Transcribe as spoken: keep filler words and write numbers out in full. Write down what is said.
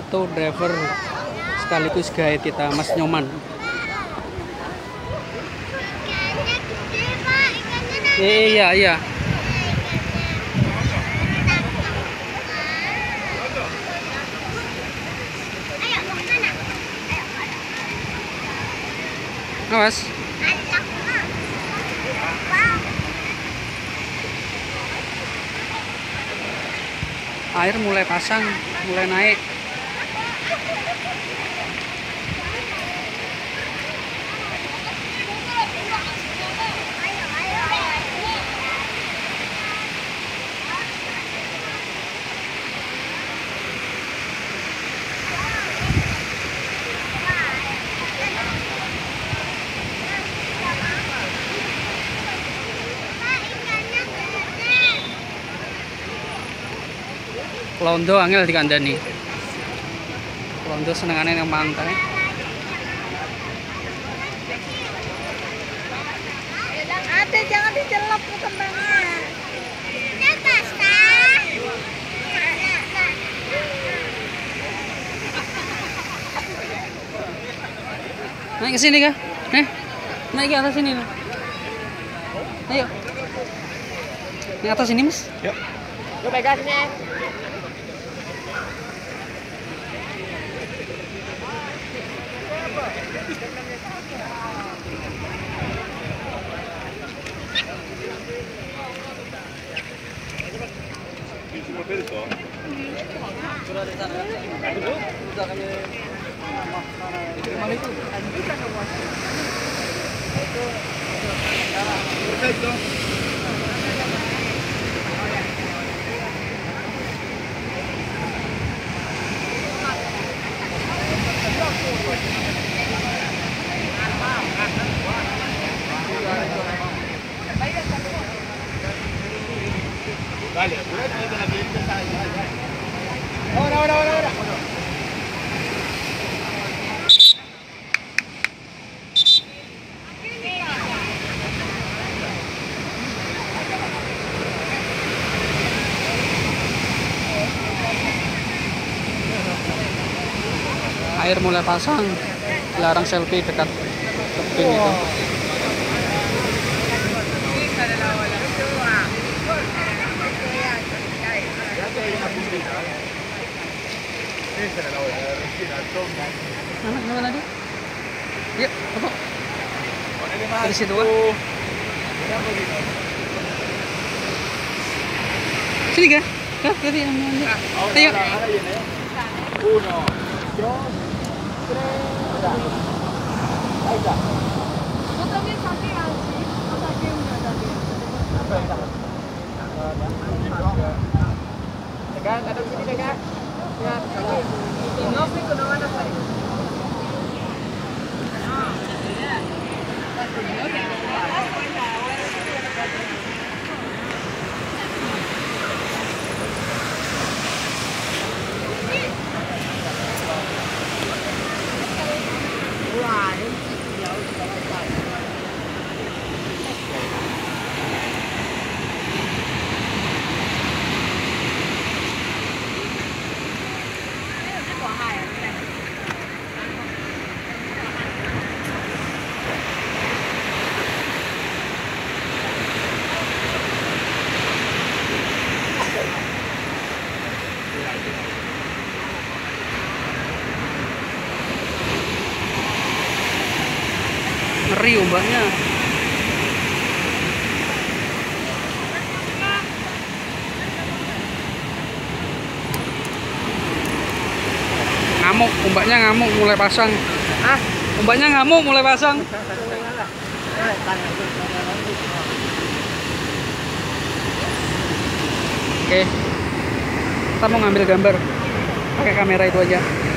satu driver sekaligus guide kita, Mas Nyoman. Iya, iya. Awas. Air mulai pasang, mulai naik. Londo angel dikandani. Londo senengannya yang pantai. Ada, jangan dicelop kembangnya. Naik ke sini kah? Eh, naik ke atas sini. Ayo. Naik atas sini, Mas. Yuk. Yuk pegangnya. Perfecto. Vale, ahora, ahora, ahora, ahora. Air mulai pasang, larang selfie dekat tebing itu. Mana, mana dia? Yuk, foto. Dari situ kan? Sini kan? Hah, tadi yang mana? Ayo. Uno, dos, tres. Ahí está. Yo también saqué así. Yo saqué una también. Tekan, ada sini tekan. Ya, Si no pico no van a salir. Ngeri ombaknya. Ngamuk, ombaknya ngamuk mulai pasang. Ah, ombaknya ngamuk mulai pasang. Oke, kita mau ngambil gambar pakai kamera itu aja.